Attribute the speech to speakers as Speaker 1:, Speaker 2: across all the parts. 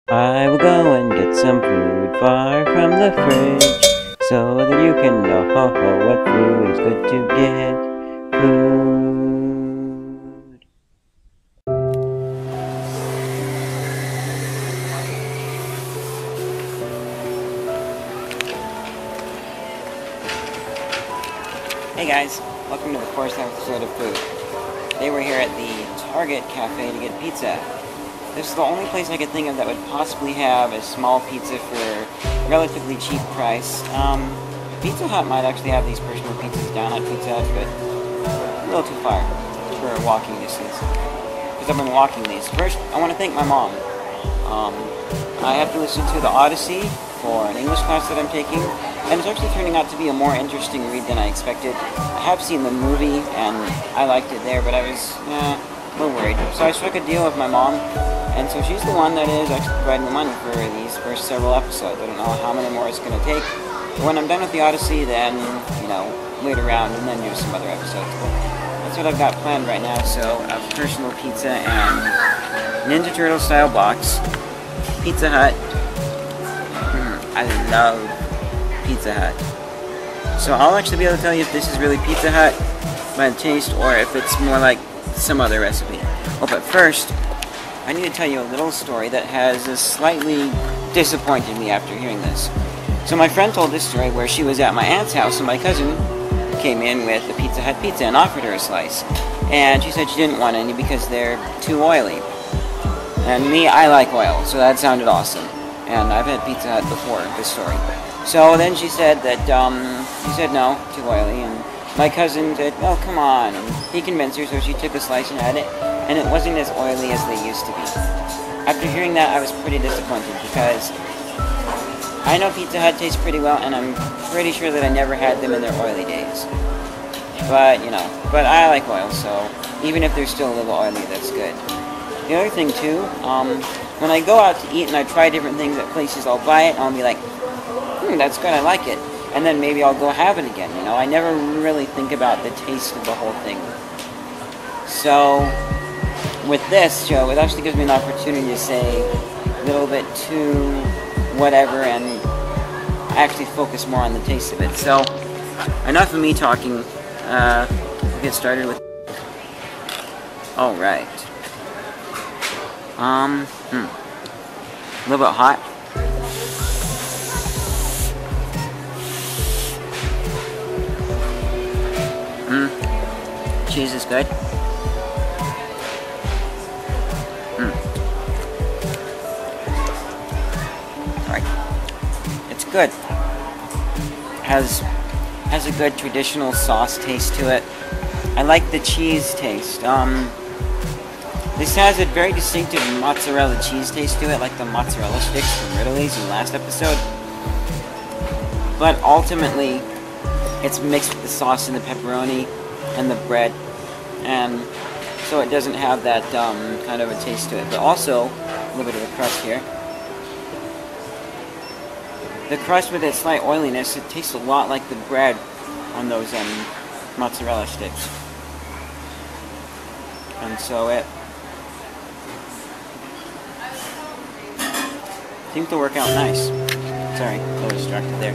Speaker 1: I will go and get some food far from the fridge, so that you can know what food is good to get. Food. Hey guys, welcome to the first episode of Food. Today we're here at the Target Cafe to get pizza. This is the only place I could think of that would possibly have a small pizza for a relatively cheap price. Pizza Hut might actually have these personal pizzas down at Pizza Hut, but a little too far for walking distance. Because I've been walking these. First, I want to thank my mom. I have to listen to The Odyssey for an English class that I'm taking, and it's actually turning out to be a more interesting read than I expected. I have seen the movie, and I liked it there, but I was a little worried. So I struck a deal with my mom, and so she's the one that is actually providing the money for these first several episodes. I don't know how many more it's going to take. But when I'm done with The Odyssey, then, wait around and then do some other episodes. But that's what I've got planned right now. So a personal pizza and Ninja Turtle style box. Pizza Hut. I love Pizza Hut. So I'll actually be able to tell you if this is really Pizza Hut by the taste or if it's more like some other recipe. Oh, but first, I need to tell you a little story that has slightly disappointed me after hearing this. So my friend told this story where she was at my aunt's house and my cousin came in with a Pizza Hut pizza and offered her a slice. And she said she didn't want any because they're too oily. And me, I like oil, so that sounded awesome. And I've had Pizza Hut before, this story. So then she said that, she said no, too oily, and my cousin said, oh, come on, and he convinced her, so she took a slice and had it, and it wasn't as oily as they used to be. After hearing that, I was pretty disappointed, because I know Pizza Hut tastes pretty well, and I'm pretty sure that I never had them in their oily days. But, but I like oil, so even if they're still a little oily, that's good. The other thing, too, when I go out to eat and I try different things at places, I'll buy it and I'll be like, that's good, I like it. And then maybe I'll go have it again, I never really think about the taste of the whole thing. So, with this show, it actually gives me an opportunity to say a little bit to whatever and actually focus more on the taste of it. So, enough of me talking. We'll get started with... Alright. A little bit hot. Cheese is good. Alright. It's good. Has a good traditional sauce taste to it. I like the cheese taste. This has a very distinctive mozzarella cheese taste to it, like the mozzarella sticks from Ridley's in the last episode. But ultimately, it's mixed with the sauce and the pepperoni and the bread, and so it doesn't have that kind of a taste to it. But also, a little bit of a crust here. The crust with its slight oiliness, it tastes a lot like the bread on those mozzarella sticks. And so it seems to work out nice. Sorry, a little distracted there.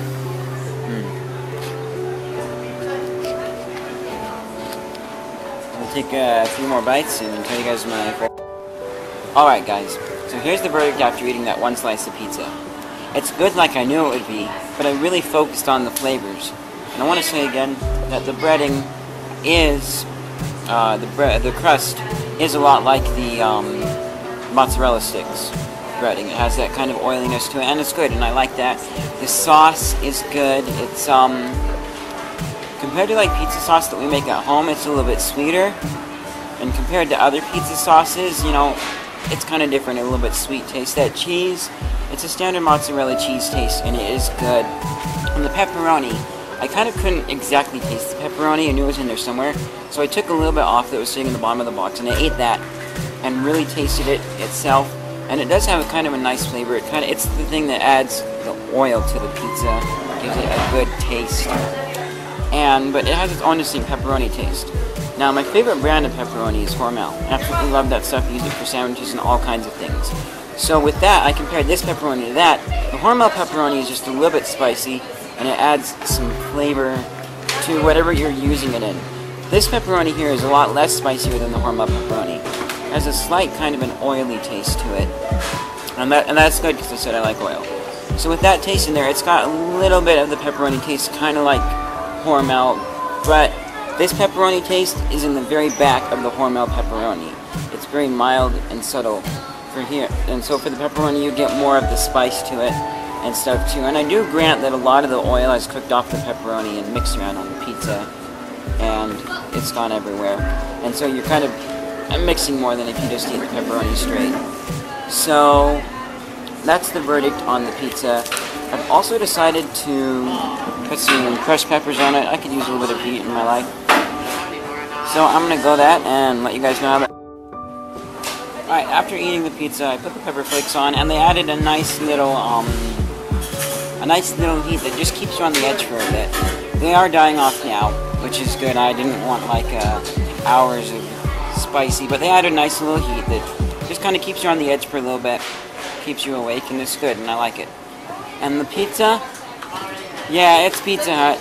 Speaker 1: I'll take a few more bites and tell you guys my... Alright guys, so here's the verdict after eating that one slice of pizza. It's good like I knew it would be, but I really focused on the flavors. And I want to say again that the breading is... the crust is a lot like the mozzarella sticks breading. It has that kind of oiliness to it, and it's good, and I like that. The sauce is good. It's compared to like pizza sauce that we make at home, it's a little bit sweeter, and compared to other pizza sauces, it's kind of different, a little bit sweet taste. That cheese, it's a standard mozzarella cheese taste, and it is good. And the pepperoni, I kind of couldn't exactly taste the pepperoni. I knew it was in there somewhere, so I took a little bit off that was sitting in the bottom of the box, and I ate that and really tasted it itself. And it does have a kind of a nice flavor. It's the thing that adds the oil to the pizza, gives it a good taste. But it has its own distinct pepperoni taste. Now, my favorite brand of pepperoni is Hormel. I absolutely love that stuff. I use it for sandwiches and all kinds of things. So with that, I compared this pepperoni to that. The Hormel pepperoni is just a little bit spicy, and it adds some flavor to whatever you're using it in. This pepperoni here is a lot less spicier than the Hormel pepperoni. It has a slight kind of an oily taste to it. And that's good because I said I like oil. So with that taste in there, it's got a little bit of the pepperoni taste, kind of like Hormel, but this pepperoni taste is in the very back of the Hormel pepperoni. It's very mild and subtle for here. And so for the pepperoni, you get more of the spice to it and stuff too. And I do grant that a lot of the oil has cooked off the pepperoni and mixed around on the pizza, and it's gone everywhere. And so you're kind of mixing more than if you just eat the pepperoni straight. So that's the verdict on the pizza. I've also decided to put some crushed peppers on it. I could use a little bit of heat in my life. So I'm going to go that and let you guys know how that... Alright, after eating the pizza, I put the pepper flakes on, and they added a nice little heat that just keeps you on the edge for a bit. They are dying off now, which is good. I didn't want like hours of spicy, but they added a nice little heat that just kind of keeps you on the edge for a little bit, keeps you awake, and it's good, and I like it. And the pizza, yeah, it's Pizza Hut.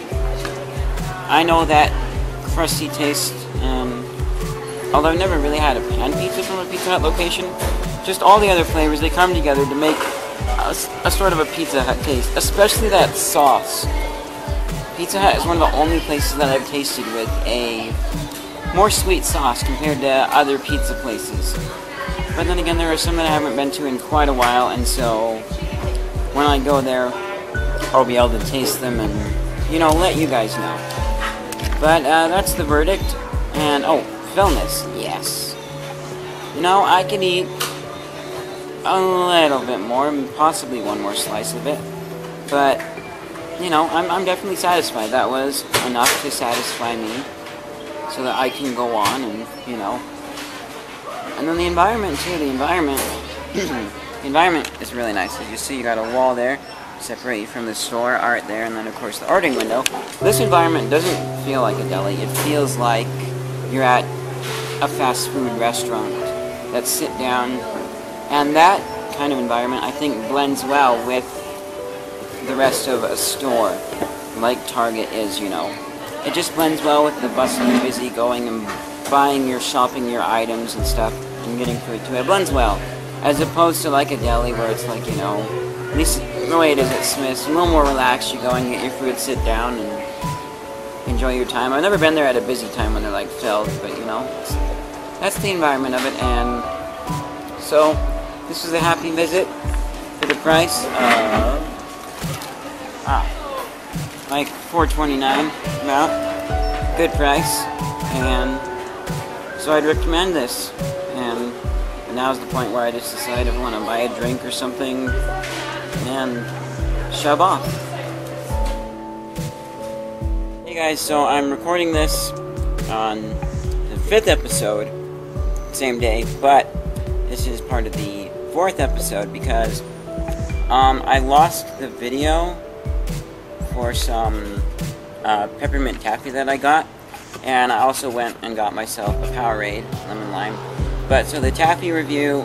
Speaker 1: I know that crusty taste, although I've never really had a pan pizza from a Pizza Hut location. Just all the other flavors, they come together to make a sort of a Pizza Hut taste, especially that sauce. Pizza Hut is one of the only places that I've tasted with a more sweet sauce compared to other pizza places. But then again, there are some that I haven't been to in quite a while, and so when I go there, I'll be able to taste them and, you know, let you guys know. But that's the verdict. And, oh, Fillness, yes. You know, I can eat a little bit more, possibly one more slice of it. But, you know, I'm definitely satisfied. That was enough to satisfy me so that I can go on and, you know. And then the environment, too. The environment, the environment is really nice. As you see, you got a wall there, separate you from the store, art there, and then, of course, the ordering window. This environment doesn't feel like a deli. It feels like you're at a fast food restaurant. That's sit down. And that kind of environment, I think, blends well with the rest of a store, like Target is, you know. It just blends well with the bustling, busy going and buying your, shopping your items and stuff and getting food to it. It blends well, as opposed to like a deli where it's like, you know, at least the way it is at Smith's, a little more relaxed. You go and get your food, sit down, and enjoy your time. I've never been there at a busy time when they're like filled, but you know, that's the environment of it. And so this was a happy visit for the price of like $4.29 about. Good price, and so I'd recommend this. And now's the point where I just decide if I want to buy a drink or something and shove off. Hey guys, so I'm recording this on the 5th episode, same day, but this is part of the 4th episode because I lost the video for some peppermint taffy that I got, and I also went and got myself a Powerade lemon lime. But so the taffy review,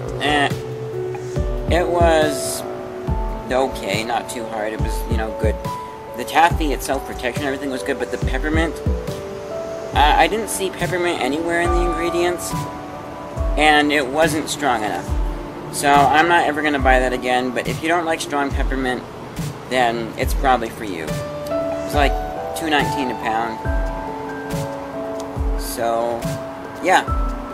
Speaker 1: it was okay, not too hard. It was, you know, good. The taffy itself, protection, everything was good, but the peppermint, I didn't see peppermint anywhere in the ingredients, and it wasn't strong enough. So I'm not ever going to buy that again, but if you don't like strong peppermint, then it's probably for you. It's like $2.19 a pound. So, yeah.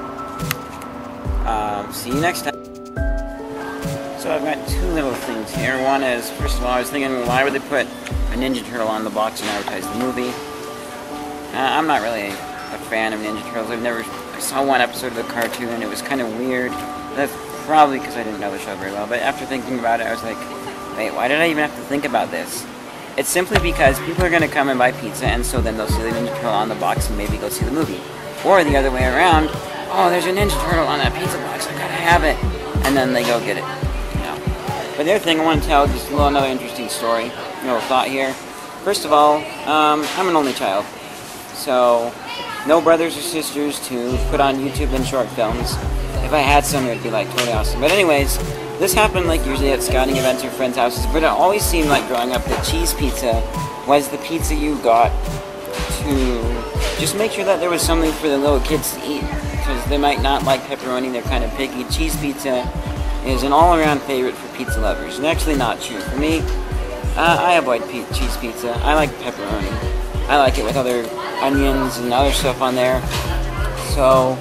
Speaker 1: See you next time. So I've got two little things here. One is, first of all, I was thinking, why would they put a Ninja Turtle on the box and advertise the movie? I'm not really a fan of Ninja Turtles. I saw one episode of the cartoon and it was kind of weird. That's probably because I didn't know the show very well. But after thinking about it, I was like, wait, why did I even have to think about this? It's simply because people are going to come and buy pizza, and so then they'll see the Ninja Turtle on the box and maybe go see the movie. Or the other way around, oh, there's a Ninja Turtle on that pizza box, I gotta have it. And then they go get it. You know. But the other thing I want to tell, just another interesting story, a little thought here. First of all, I'm an only child. So, no brothers or sisters to put on YouTube and short films. If I had some, it would be like totally awesome. But anyways, This happened like usually at scouting events or friends' houses, but it always seemed like growing up that cheese pizza was the pizza you got to just make sure that there was something for the little kids to eat. Because they might not like pepperoni, they're kind of picky. Cheese pizza is an all-around favorite for pizza lovers. And actually not true. For me, I avoid cheese pizza. I like pepperoni. I like it with other onions and other stuff on there. So,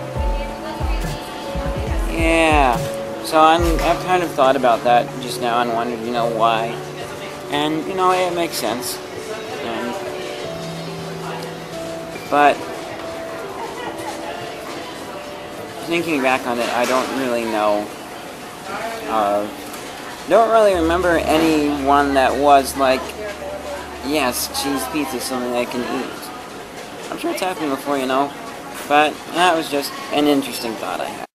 Speaker 1: yeah. So I've kind of thought about that just now and wondered, why. And, it makes sense. But thinking back on it, I don't really know. Don't really remember any one that was like, yes, cheese pizza is something I can eat. I'm sure it's happened before, but that was just an interesting thought I had.